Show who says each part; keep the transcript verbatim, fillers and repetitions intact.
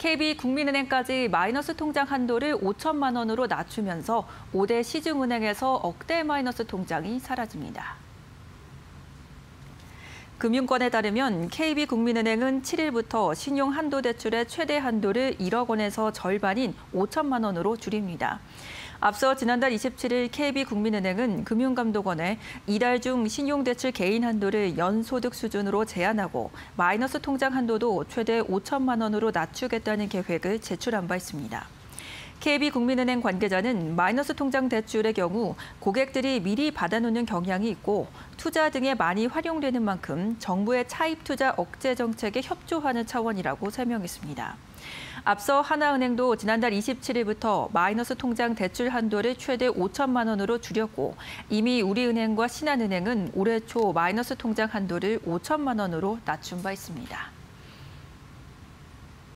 Speaker 1: 케이비국민은행까지 마이너스 통장 한도를 오천만 원으로 낮추면서 오 대 시중은행에서 억대 마이너스 통장이 사라집니다. 금융권에 따르면 케이비국민은행은 칠 일부터 신용 한도 대출의 최대 한도를 일억 원에서 절반인 오천만 원으로 줄입니다. 앞서 지난달 이십칠 일 케이비국민은행은 금융감독원에 이달 중 신용대출 개인 한도를 연소득 수준으로 제한하고 마이너스 통장 한도도 최대 오천만 원으로 낮추겠다는 계획을 제출한 바 있습니다. 케이비국민은행 관계자는 마이너스 통장 대출의 경우 고객들이 미리 받아놓는 경향이 있고 투자 등에 많이 활용되는 만큼 정부의 차입 투자 억제 정책에 협조하는 차원이라고 설명했습니다. 앞서 하나은행도 지난달 이십칠 일부터 마이너스 통장 대출 한도를 최대 오천만 원으로 줄였고 이미 우리은행과 신한은행은 올해 초 마이너스 통장 한도를 오천만 원으로 낮춘 바 있습니다.